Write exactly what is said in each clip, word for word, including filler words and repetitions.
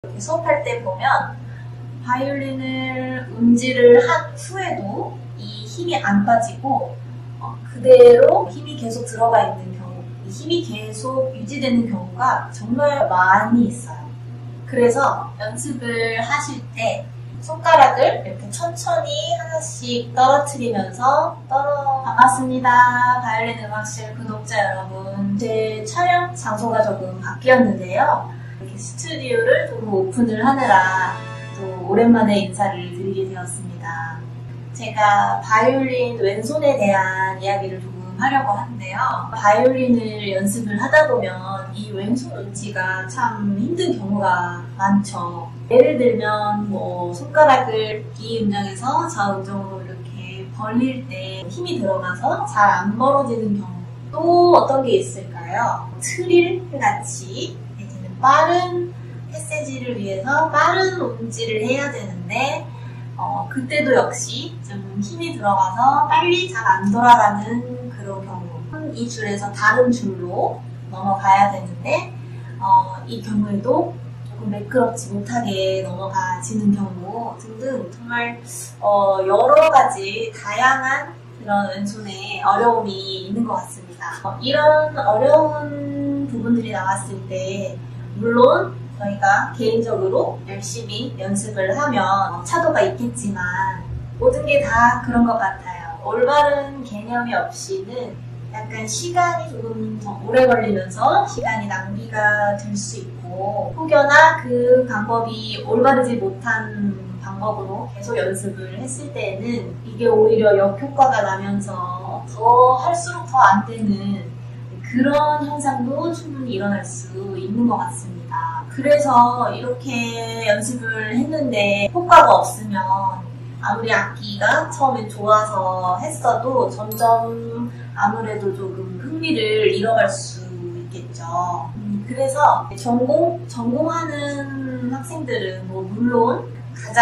이렇게 수업할 때 보면 바이올린을 음질을 한 후에도 이 힘이 안 빠지고 어, 그대로 힘이 계속 들어가 있는 경우, 이 힘이 계속 유지되는 경우가 정말 많이 있어요. 그래서 연습을 하실 때 손가락을 이렇게 천천히 하나씩 떨어뜨리면서 떨어... 반갑습니다. 바이올린 음악실 구독자 여러분. 제 촬영 장소가 조금 바뀌었는데요. 이렇게 스튜디오를 좀 오픈을 하느라 또 오랜만에 인사를 드리게 되었습니다. 제가 바이올린 왼손에 대한 이야기를 조금 하려고 하는데요. 바이올린을 연습을 하다 보면 이 왼손 음지가 참 힘든 경우가 많죠. 예를 들면 뭐 손가락을 이 음정에서 저 음정으로 이렇게 벌릴 때 힘이 들어가서 잘 안 벌어지는 경우. 또 어떤 게 있을까요? 트릴 같이 빠른 패세지를 위해서 빠른 음질을 해야 되는데 어, 그때도 역시 좀 힘이 들어가서 빨리 잘 안 돌아가는 그런 경우. 이 줄에서 다른 줄로 넘어가야 되는데 어, 이 경우에도 조금 매끄럽지 못하게 넘어가지는 경우 등등 정말 어, 여러 가지 다양한 그런 왼손에 어려움이 있는 것 같습니다. 어, 이런 어려운 부분들이 나왔을 때 물론 저희가 개인적으로 열심히 연습을 하면 차도가 있겠지만 모든 게 다 그런 것 같아요. 올바른 개념이 없이는 약간 시간이 조금 더 오래 걸리면서 시간이 낭비가 될 수 있고 혹여나 그 방법이 올바르지 못한 방법으로 계속 연습을 했을 때는 이게 오히려 역효과가 나면서 더 할수록 더 안 되는 그런 현상도 충분히 일어날 수 있는 것 같습니다. 그래서 이렇게 연습을 했는데 효과가 없으면 아무리 악기가 처음엔 좋아서 했어도 점점 아무래도 조금 흥미를 잃어갈 수 있겠죠. 음, 그래서 전공, 전공하는 학생들은 뭐 물론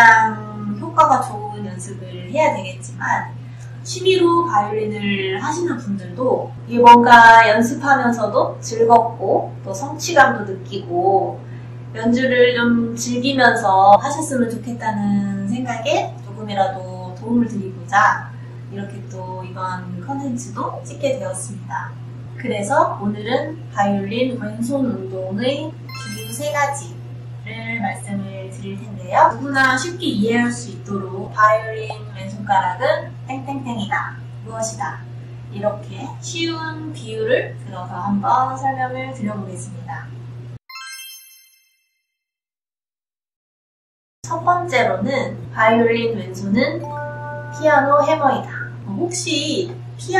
가장 효과가 좋은 연습을 해야 되겠지만 취미로 바이올린을 하시는 분들도 이게 뭔가 연습하면서도 즐겁고 또 성취감도 느끼고 연주를 좀 즐기면서 하셨으면 좋겠다는 생각에 조금이라도 도움을 드리고자 이렇게 또 이번 컨텐츠도 찍게 되었습니다. 그래서 오늘은 바이올린 왼손 운동의 주요 세 가지를 말씀을 드릴 텐데요. 누구나 쉽게 이해할 수 있도록 바이올린 왼손가락은 땡땡땡이다, 무엇이다 이렇게 쉬운 비유를 들어서 한번 설명을 드려보겠습니다. 첫 번째로는 바이올린 왼손은 피아노 해머이다. 혹시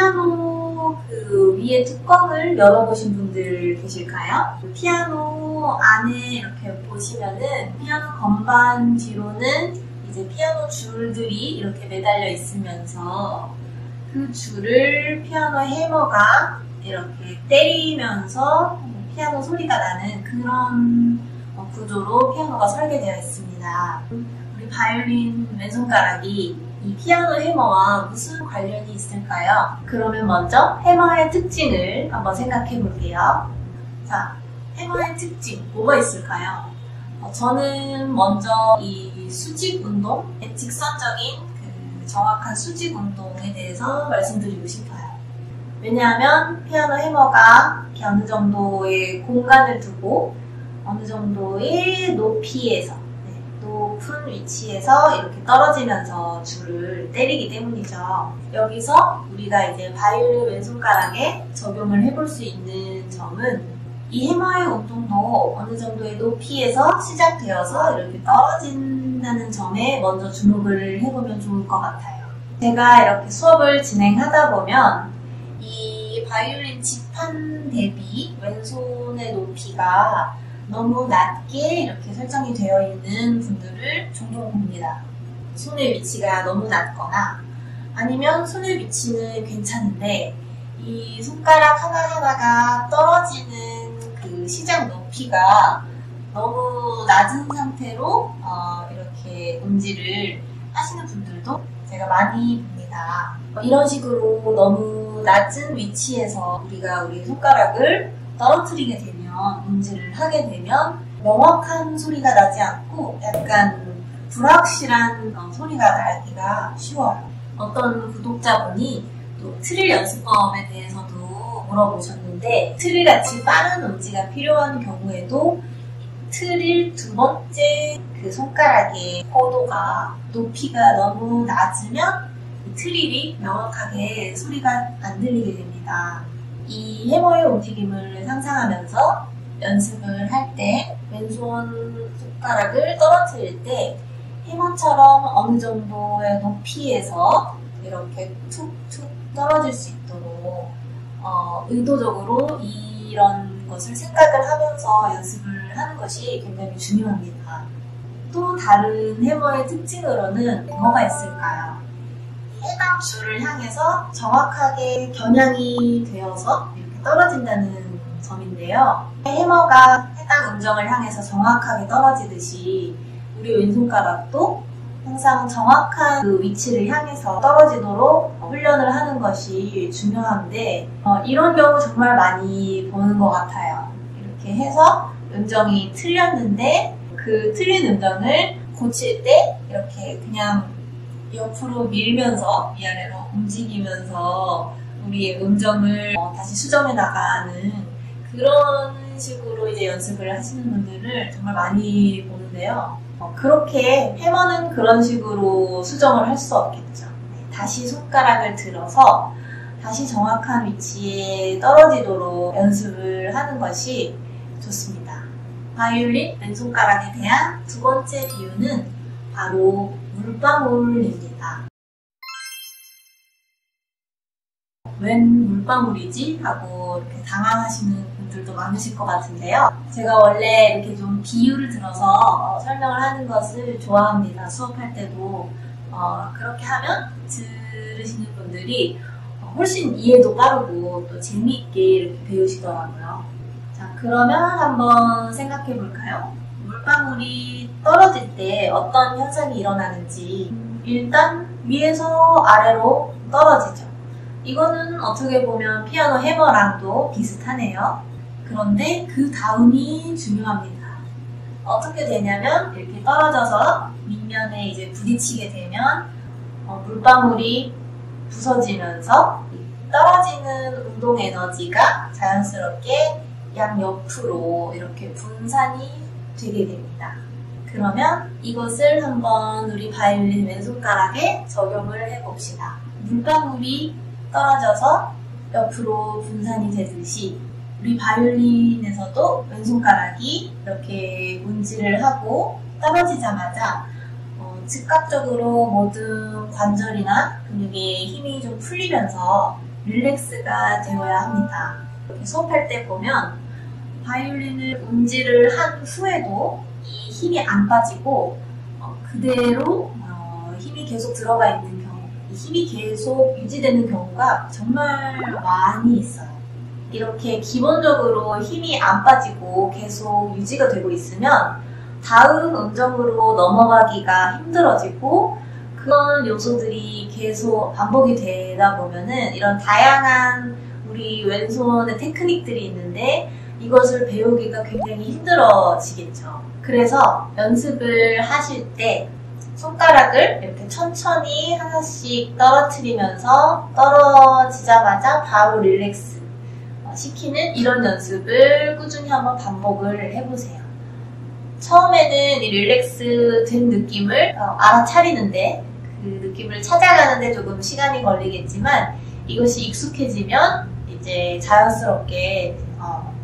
피아노 그 위에 뚜껑을 열어보신 분들 계실까요? 피아노 안에 이렇게 보시면은 피아노 건반 뒤로는 이제 피아노 줄들이 이렇게 매달려 있으면서 그 줄을 피아노 해머가 이렇게 때리면서 피아노 소리가 나는 그런 구조로 피아노가 설계되어 있습니다. 우리 바이올린 왼손가락이 이 피아노 해머와 무슨 관련이 있을까요? 그러면 먼저 해머의 특징을 한번 생각해 볼게요. 자, 해머의 특징 뭐가 있을까요? 어, 저는 먼저 이 수직 운동, 직선적인 그 정확한 수직 운동에 대해서 말씀드리고 싶어요. 왜냐하면 피아노 해머가 이렇게 어느 정도의 공간을 두고 어느 정도의 높이에서 네, 높은 위치에서 이렇게 떨어지면서 줄을 때리기 때문이죠. 여기서 우리가 이제 바이올린 왼손가락에 적용을 해볼 수 있는 점은 이 해머의 운동도 어느 정도의 높이에서 시작되어서 이렇게 떨어진다는 점에 먼저 주목을 해보면 좋을 것 같아요. 제가 이렇게 수업을 진행하다 보면 이 바이올린 지판 대비 왼손의 높이가 너무 낮게 이렇게 설정이 되어 있는 분들을 종종 봅니다. 손의 위치가 너무 낮거나 아니면 손의 위치는 괜찮은데 이 손가락 하나하나가 떨어지는 그 시작 높이가 너무 낮은 상태로 어 이렇게 음질을 하시는 분들도 제가 많이 봅니다. 이런 식으로 너무 낮은 위치에서 우리가 우리 손가락을 떨어뜨리게 되면 음질을 하게 되면 명확한 소리가 나지 않고 약간 불확실한 소리가 나기가 쉬워요. 어떤 구독자분이 또 트릴 연습법에 대해서도 물어보셨는데, 트릴같이 빠른 음지가 필요한 경우에도 트릴 두 번째 그 손가락의 고도가 높이가 너무 낮으면 이 트릴이 명확하게 소리가 안 들리게 됩니다. 이 해머의 움직임을 상상하면서 연습을 할 때 왼손 손가락을 떨어뜨릴 때 해머처럼 어느 정도의 높이에서 이렇게 툭툭 떨어질 수 있도록 어, 의도적으로 이런 것을 생각을 하면서 연습을 하는 것이 굉장히 중요합니다. 또 다른 해머의 특징으로는 뭐가 있을까요? 해당 줄을 향해서 정확하게 겨냥이 되어서 이렇게 떨어진다는 점인데요. 해머가 해당 음정을 향해서 정확하게 떨어지듯이 우리 왼손가락도 항상 정확한 그 위치를 향해서 떨어지도록 훈련을 하는 것이 중요한데, 어, 이런 경우 정말 많이 보는 것 같아요. 이렇게 해서 음정이 틀렸는데 그 틀린 음정을 고칠 때 이렇게 그냥 옆으로 밀면서 위아래로 움직이면서 우리의 음정을 어, 다시 수정해 나가는 그런 식으로 이제 연습을 하시는 분들을 정말 많이 보는데요. 어, 그렇게 해머는 그런 식으로 수정을 할 수 없겠죠. 네, 다시 손가락을 들어서 다시 정확한 위치에 떨어지도록 연습을 하는 것이 좋습니다. 바이올린 왼손가락에 대한 두 번째 비유는 바로 물방울입니다. 웬 물방울이지? 하고 이렇게 당황하시는 분들도 많으실 것 같은데요. 제가 원래 이렇게 좀 비유를 들어서 어, 설명을 하는 것을 좋아합니다. 수업할 때도 어, 그렇게 하면 들으시는 분들이 어, 훨씬 이해도 빠르고 또 재미있게 이렇게 배우시더라고요. 자, 그러면 한번 생각해 볼까요? 물방울이 떨어질 때 어떤 현상이 일어나는지. 일단 위에서 아래로 떨어지죠. 이거는 어떻게 보면 피아노 해머랑도 비슷하네요. 그런데 그 다음이 중요합니다. 어떻게 되냐면 이렇게 떨어져서 밑면에 이제 부딪히게 되면 어, 물방울이 부서지면서 떨어지는 운동 에너지가 자연스럽게 양옆으로 이렇게 분산이 되게 됩니다. 그러면 이것을 한번 우리 바이올린 왼손가락에 적용을 해봅시다. 물방울이 떨어져서 옆으로 분산이 되듯이 우리 바이올린에서도 왼손가락이 이렇게 운지를 하고 떨어지자마자 어, 즉각적으로 모든 관절이나 근육에 힘이 좀 풀리면서 릴렉스가 되어야 합니다. 이렇게 수업할 때 보면 바이올린을 운지를 한 후에도 이 힘이 안 빠지고 어, 그대로 어, 힘이 계속 들어가 있는 경우, 이 힘이 계속 유지되는 경우가 정말 많이 있어요. 이렇게 기본적으로 힘이 안 빠지고 계속 유지가 되고 있으면 다음 음정으로 넘어가기가 힘들어지고, 그런 요소들이 계속 반복이 되다 보면은 이런 다양한 우리 왼손의 테크닉들이 있는데 이것을 배우기가 굉장히 힘들어지겠죠. 그래서 연습을 하실 때 손가락을 이렇게 천천히 하나씩 떨어뜨리면서 떨어지자마자 바로 릴렉스 시키는 이런 연습을 꾸준히 한번 반복을 해보세요. 처음에는 이 릴렉스 된 느낌을 어, 알아차리는데, 그 느낌을 찾아가는데 조금 시간이 걸리겠지만 이것이 익숙해지면 이제 자연스럽게 어,